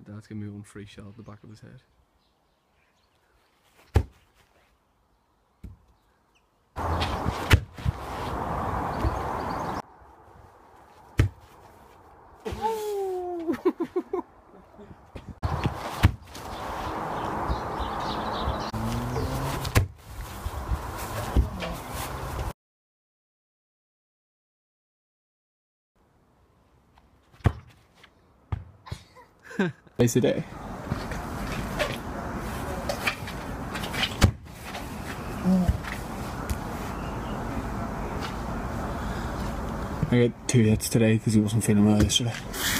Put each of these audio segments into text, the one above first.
Dad's giving me one free shot at the back of his head. Twice a day. I got 2 hits today because he wasn't feeling well yesterday.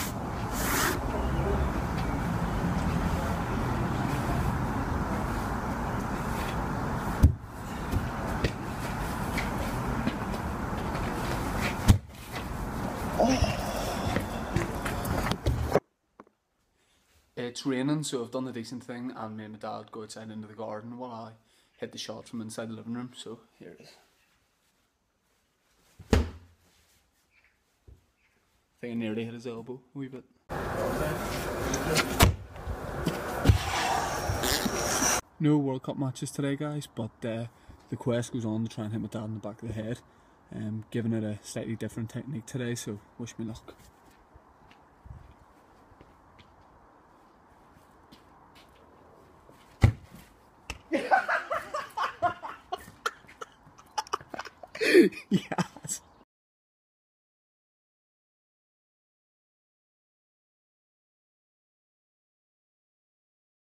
It's raining, so I've done the decent thing, and me and my dad go outside into the garden while I hit the shot from inside the living room. So here it is. I think I nearly hit his elbow a wee bit. No World Cup matches today, guys, but the quest goes on to try and hit my dad in the back of the head. Giving it a slightly different technique today, so wish me luck. Yeah.